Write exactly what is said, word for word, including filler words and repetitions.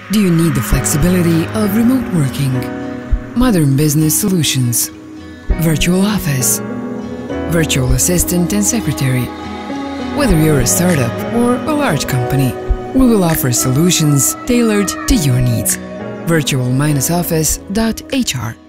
Do you need the flexibility of remote working? Modern business solutions, virtual office, virtual assistant and secretary. Whether you're a startup or a large company, we will offer solutions tailored to your needs. virtual office dot H R